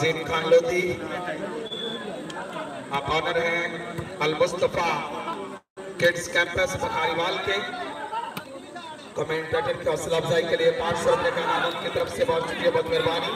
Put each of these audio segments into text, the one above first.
अजीम खान लोधी, आप ऑनर हैं Al Mustafa kids campus Pakhariwal के। कमेंटेटर की हौसला अफजाई के लिए 500 रुपए का इनाम की तरफ से बहुत शुक्रिया, बहुत मेहरबानी।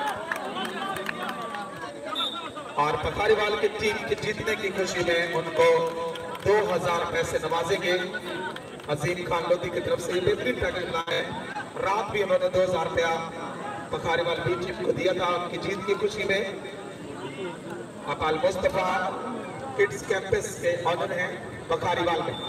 और पखारीवाल की टीम के जीतने की खुशी में उनको 2000 रुपए से नवाजेंगे। अजीम खान लोधी की तरफ से बेहतरीन पैकेज मिला है। रात भी उन्होंने 2000 रुपया पखारीवाल बी टीम को दिया था उनकी जीत की खुशी में। आप अल मुस्तफा किड्स कैंपस के ऑनर हैं पखारीवाल में।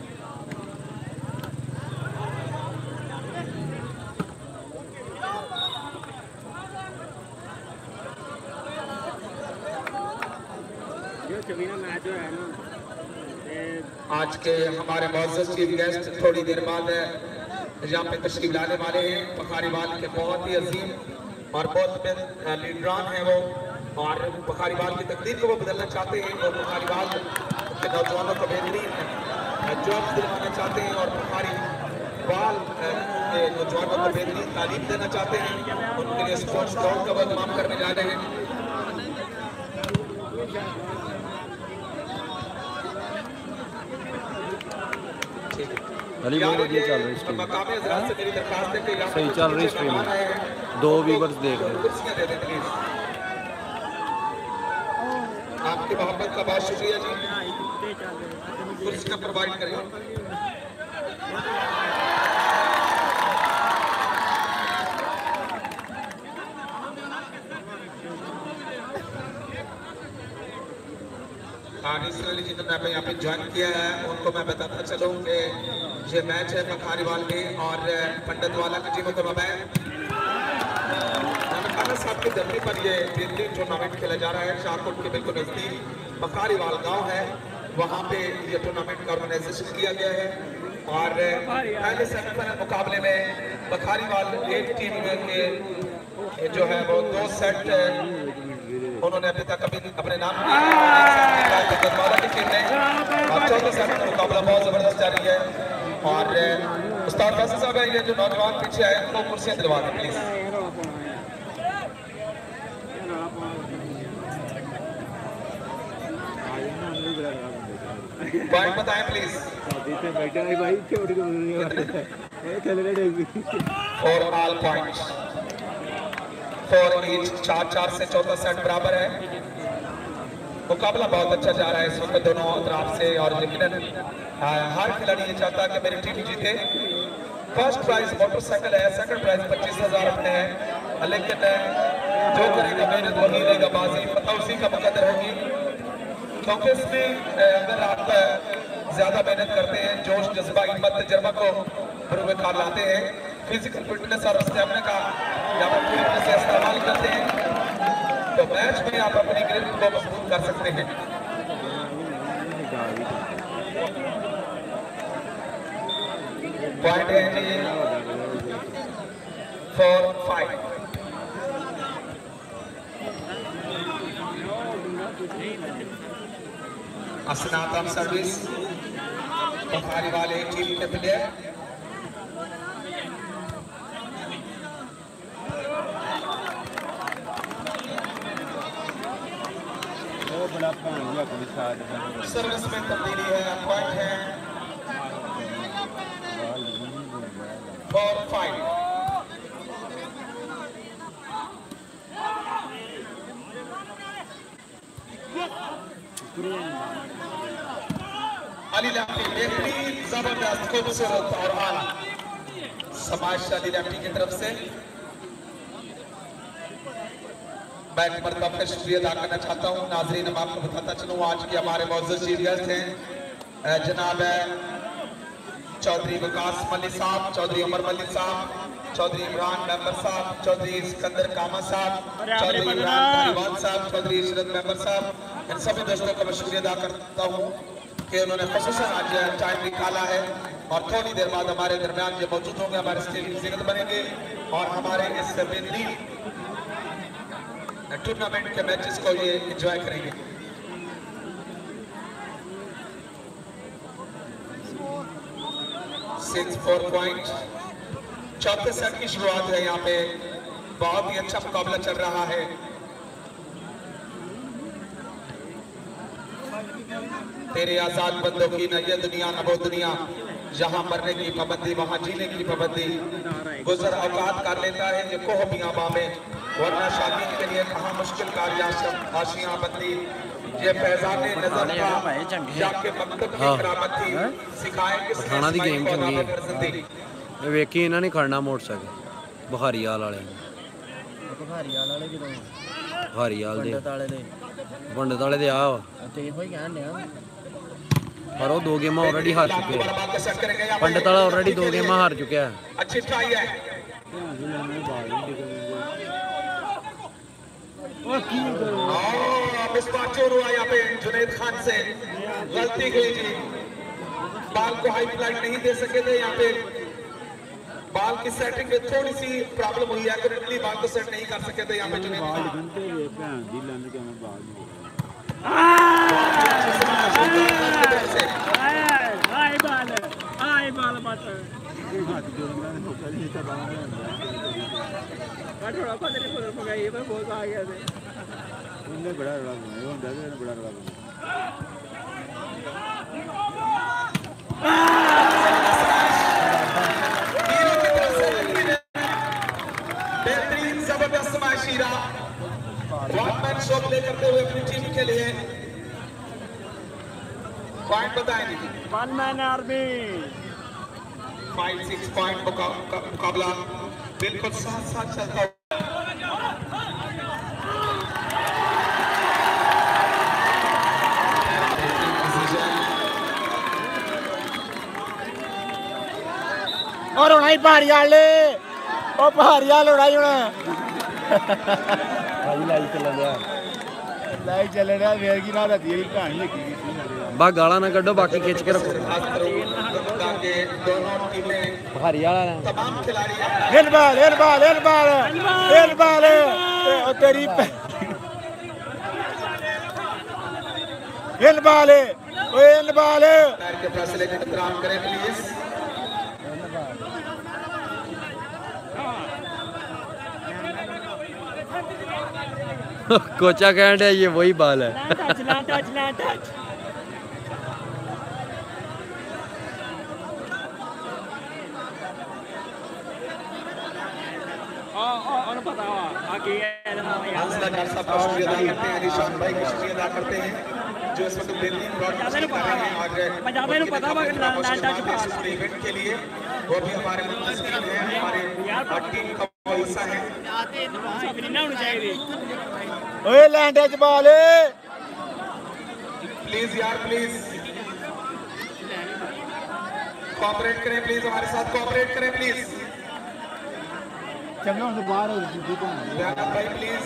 आज के हमारे मौजूद चीफ गेस्ट थोड़ी देर बाद यहाँ पे तशरीफ लाने वाले हैं। पखारीवाल के बहुत ही अजीम और बहुत लीडरान हैं वो, और पखारीवाल की तकदीर को वो बदलना चाहते हैं और पखारीवाल के नौजवानों को बेहतरीन जॉब्स दिलवाना चाहते हैं और पखारीवाल के नौजवानों को बेहतरीन तालीम देना चाहते हैं। उनके लिए स्पोर्ट्स दौड़ का वो इंतजाम करने जा रहे हैं। अली बहुत बढ़िया चल रही है, सही चल रही स्ट्रीम, 2 व्यूअर्स देख रहे हैं। आपकी मोहब्बत का बहुत शुक्रिया जी, कुर्सियां प्रोवाइड करें। अली जिन्होंने यहाँ पे ज्वाइन किया है उनको मैं बताता चलूँ कि ये मैच है पखारीवाल में और पंडितवाला की टीमों का मबैन साहब की धरती पर ये बेहतरीन टूर्नामेंट खेला जा रहा है। शाहकोट के बिल्कुल नजदीक पखारीवाल गांव है, वहाँ पे ये टूर्नामेंट का ऑर्गेनाइजेशन किया गया है। और पहले सेमीफाइनल मुकाबले में पखारीवाल एक टीम के जो है वो 2 सेट उन्होंने अभी तक अपने नाम किया की टीम ने, और 14 सेट का मुकाबला बहुत जबरदस्त जारी है। और उस्ताद फैसल साहब है, ये जो नौजवान पीछे आए उनको कुर्सियां दिलवा दें प्लीज। पॉइंट बताएं प्लीज। 4 ऑल पॉइंट्स, 4 ईच, 4-4 से चौथा सेट बराबर है। मुकाबला बहुत अच्छा जा रहा है इस वक्त दोनों तरफ से, और यकीनन हर खिलाड़ी ये चाहता है कि मेरी टीम जीते। फर्स्ट प्राइज मोटरसाइकिल है, सेकंड प्राइज 25,000 रुपए है, लेकिन जो करेगा मेहनत वही लेगा बाजी, पता उसी का मुकद्दर होगी। क्योंकि इसमें अगर आप ज्यादा मेहनत करते हैं, जोश जज्बा हिम्मत तजर्बा को बरूए कार लाते हैं, फिजिकल फिटनेस और स्टेमिना का जब आप पूरी तरह से इस्तेमाल करते हैं तो मैच में आप अपनी ग्रिप को मजबूत कर सकते हैं। पॉइंट है जी 4-5। अस्नातम सर्विस पखारीवाल एक टीम के प्लेयर। सर्विस में तब्दीली है, पॉइंट है 4-5। अली लैप्टी बेहतरीन जबरदस्त खूबसूरत और आला समाज अली लैप्टी की तरफ से मैं एक मरतबा फिर शुक्रिया अदा करना चाहता हूँ। नाजरीन, मैं आपको बताता चलूँ आज के हमारे मौजूद चीफ गेस्ट हैं जनाब चौधरी विकास मलिक साहब, चौधरी उमर मलिक साहब, चौधरी इमरान मेंबर साहब, चौधरी सिकंदर कामा साहब, चौधरी इमरान धारीवाल साहब, चौधरी इशरत मेंबर साहब। इन सभी दोस्तों का मैं शुक्रिया अदा करता हूँ कि उन्होंने खुसूसन आज टाइम निकाला है, और थोड़ी देर बाद हमारे दरमियान ये मौजूद होंगे, हमारे स्टेज की ज़िंदगी बनेंगे और हमारे इस बेहतरीन टूर्नामेंट के मैचेस को ये एंजॉय करेंगे। 6-4 पॉइंट। चौथे सेट की शुरुआत है, यहाँ पे बहुत ही अच्छा मुकाबला चल रहा है। तेरे आजाद बंदों की न ये दुनिया न वो दुनिया, जहाँ मरने की पाबंदी वहाँ जीने की पाबंदी। गुजर औकात कर लेता है ये कोह बियाबा में, वरना शादी के लिए कहाँ मुश्किल आशियाँ बंदी। ये फैजान नजर का जाके मकतब की करामत थी, सिखाए किसने पठाना दी गेम इस्माइल को चंगी अदाब कर जिंदगी। है। वेखी इन्हां ने खड़ना मोटरसाइकिल बहारीवाल वाले ने, बहारीवाल वाले किਦੋਂ बहारीवाल दे पंडित वाले ਦੇ पंडित वाले दे आ ਤੇ ਇਹੋ ਹੀ ਕਹਿਣ ਡਿਆ पर वो 2 गेम ऑलरेडी हार चुके हैं। पंडित वाला ऑलरेडी 2 गेम हार चुका है। अच्छी ट्राई है। मिसबाह चोर हुआ यहाँ पे जुनैद खान से, गलती हुई जी, बाल को हाई फ्लाइट नहीं दे सके थे। यहाँ पे बाल की सेटिंग में थोड़ी सी प्रॉब्लम हुई है, करंटली बाल को सेट नहीं कर सके थे यहाँ पे जुनैद बेहतरीन जबरदस्त माशीरा वॉटमैन शो प्ले करते हुए अपनी टीम के लिए पॉइंट बताएंगे। वन मैन आर्मी 5-6 पॉइंट मुकाबला बिल्कुल साथ साथ चलता हुआ। और होना ही बहारीवाल ਉਹ ਬਹਾਰੀਵਾਲ ਹੋਣਾ ਹੀ ਹੋਣਾ भाई लाइव चल रहा ਲਾਈਵ ਚੱਲ ਰਿਹਾ ਫੇਰ ਕੀ ਨਾ ਰੱਤੀ ਦੀ ਕਹਾਣੀ ਲੱਗੀ ਸੀ बा गाला ना कड्डो, बाकी खींच के रखो। दोनों टीमें बहारीवाल वाला तमाम खिलाड़ी ਇਨਬਾਲ ਇਨਬਾਲ ਇਨਬਾਲ ਇਨਬਾਲ ਉਹ ਤੇਰੀ ਇਨਬਾਲ ਓਏ ਇਨਬਾਲ के फैसले का एहतराम करें प्लीज। कोचा कहने है ये वही बाल है। शुक्रिया अदा करते हैं निशान भाई का, शुक्रिया अदा करते हैं जो इस वक्त बेहतरीन ब्रॉडकास्टिंग कर रहे हैं और इवेंट के लिए वो भी हमारे मुंतज़िर हैं, हमारे टीम का हिस्सा है। ਓਏ ਲੈਂਡ ਚ ਬਾਲ प्लीज यार प्लीज कोऑपरेट करें, प्लीज हमारे साथ कोऑपरेट करें प्लीज। ਚੰਗਾ ਹੁਣ ਬਾਹਰ ਹੋ ਜੀ दयानंद भाई प्लीज।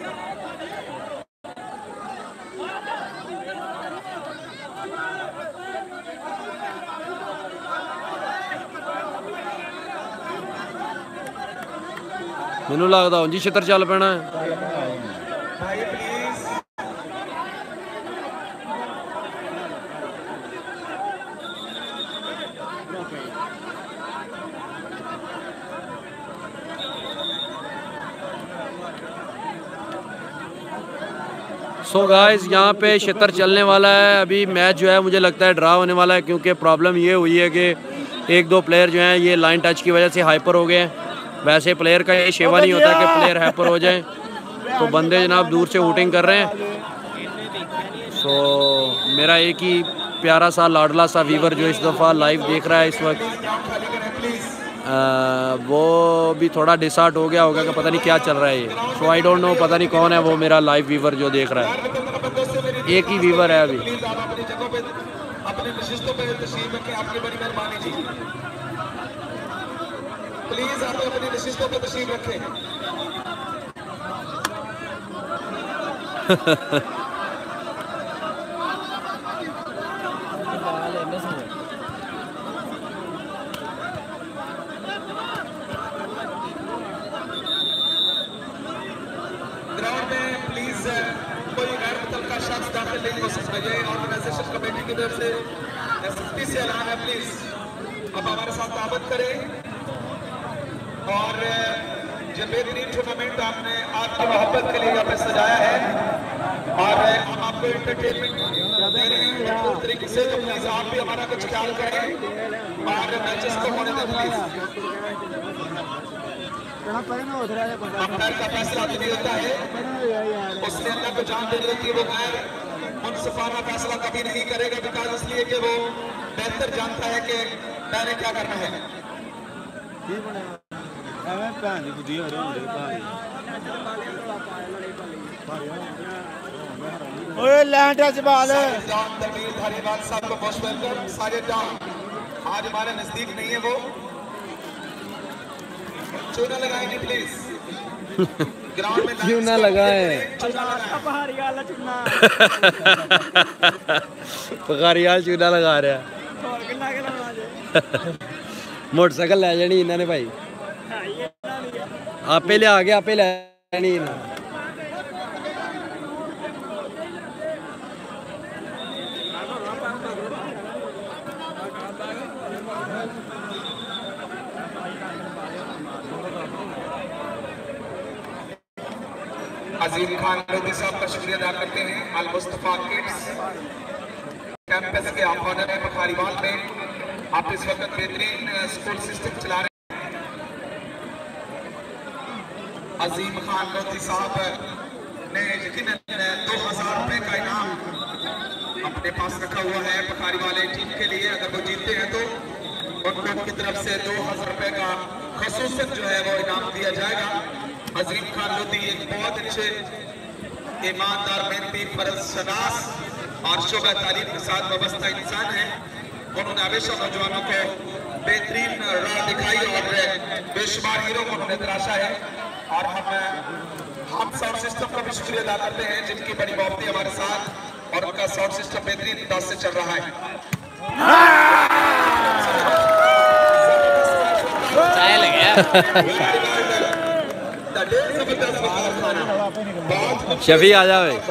मैनू लगता उंजी छितर चल पैना है। भाई प्लीज सो गाइस यहाँ पे छितर चलने वाला है। अभी मैच जो है मुझे लगता है ड्रा होने वाला है, क्योंकि प्रॉब्लम ये हुई है कि 1-2 प्लेयर जो हैं ये लाइन टच की वजह से हाइपर हो गए हैं। वैसे प्लेयर का ये शेवा नहीं होता कि प्लेयर हाइपर हो जाए, तो बंदे जनाब दूर से वोटिंग कर रहे हैं। सो मेरा एक ही प्यारा सा लाडला सा वीवर जो इस दफ़ा लाइव देख रहा है इस वक्त, वो भी थोड़ा डिसहार्ट हो गया होगा कि पता नहीं क्या चल रहा है ये। सो आई डोंट नो, पता नहीं कौन है वो मेरा लाइव वीवर जो देख रहा है। एक ही वीवर है अभी। प्लीज आप अपनी जगहों पे अपने नशिस्तों पे तशरीफ रखें, आपकी बड़ी मेहरबानी जी। प्लीज आप अपनी नशिस्तों पे तशरीफ रखें। ग्राउंड में प्लीज कोई गैर मुतल्लका शख्स दाखिल नहीं हो सकता। ये ऑर्गेनाइजेशन कमेटी की तरफ से सख्ती से ऐलान है। प्लीज अब हमारे साथ ताबत करें और जो बेहतरीन टूर्नामेंट आपने आपकी मोहब्बत के लिए यहाँ पे सजाया है और हम आपको एंटरटेनमेंट दे रहे हैं भरपूर तरीके इससे आप भी हमारा कुछ ख्याल करें और मैचेस को होने दें प्लीज। अंपायर का फैसला भी होता है, उसने अंदर को जान देनी होती है, वो गैर मुनसिफाना फैसला कभी नहीं करेगा, बिकॉज इसलिए कि वो बेहतर जानता है कि मैंने क्या करना है। लैंड टच बॉल धारीवाल साहब को मोस्ट वेलकम। साजिद डाउन आज हमारे नजदीक नहीं है, वो चूना लगाएंगे प्लीज ग्राउंड में। क्यों ना लगाए पकारियाल चूना लगा रहा मोटरसाइकिल ले जानी इन्होंने भाई, आपे लिया के आपे ले जानी इन्होंने। अजीम खान लोधी साहब का शुक्रिया अदा करते हैं। अल मुस्तफा किड्स कैंपस के आप ऑनर है पखारीवाल में। आप इस वक्त बेहतरीन स्कूल सिस्टम चला रहे हैं। अजीम खान लोधी साहब ने यकीनन 2000 रुपए का इनाम अपने पास रखा हुआ है पखारीवाल टीम के लिए। अगर वो जीतते हैं तो उनको की तरफ से 2000 रुपए का खसूसन जो है वो इनाम दिया जाएगा। अजीम खान लोधी एक बहुत अच्छे ईमानदार, मेहनती, फर्ज शनास और शोबा तालीम के साथ वाबस्ता इंसान है। उन्होंने हमेशा नौजवानों को बेहतरीन राह दिखाई और बेशुमार हीरो को उन्होंने तराशा है। और हम साउंड सिस्टम का भी शुक्रिया अदा करते हैं जिनकी बड़ी मोहब्बत हमारे साथ, और उनका साउंड सिस्टम बेहतरीन अंदाज से चल रहा है। शफी आ जा भाई,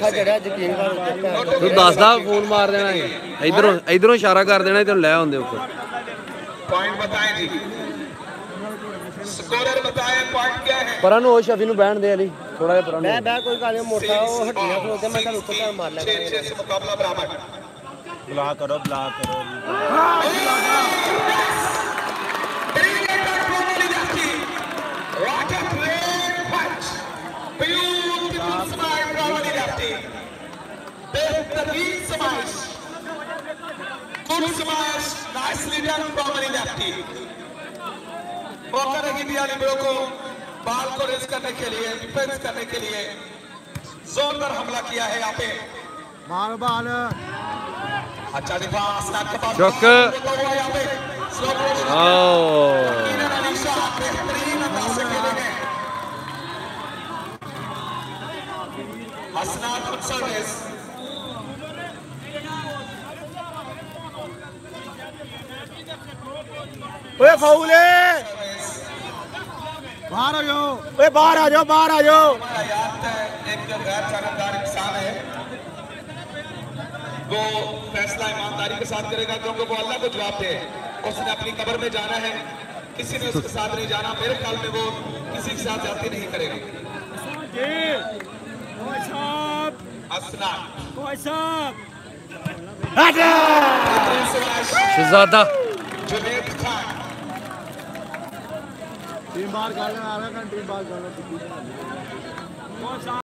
तू दसदा फोन मार देना, इधरों इधरों इशारा कर देना, इधरों ले आंदे ऊपर। पॉइंट बताएं जी, स्कोरर बताएं पॉइंट क्या है। परन हो शफी नु बैठ दे अली थोड़ा जिहा परन मैं कोई गल नहीं, मोटा वो हड्डियां खलोते, मैं कल ऊपर मार लगा। 6 से मुकाबला बराबर। ब्लॉक करो ब्लॉक करो। What a great punch! Beautiful smile from the lefty. Behtering smash. Good smash. Nicely done from the lefty. मौका नहीं दिया लिबरो को बॉल को रेस करने के लिए, डिफेंस करने के लिए। जोरदार हमला किया है यहाँ पे। मार बॉल। अच्छा दिफा असनाद के पास। चौक। यहाँ पे स्लो मोशन। असनाद ऑन सर्विस। ओए फाउल है, बाहर आ जाओ, ओए बाहर आ जाओ, बाहर आ जाओ। एक जो गैर जानबदार इंसान है वो फैसला ईमानदारी के साथ करेगा, क्योंकि वो अल्लाह को जवाब दे। उसने अपनी कब्र में जाना है, किसी ने उसके साथ नहीं जाना। मेरे ख्याल में वो किसी के साथ जाती नहीं करेगा। शहजादा जुनैद खान टीम बाहर कर, टीम बाहर कर।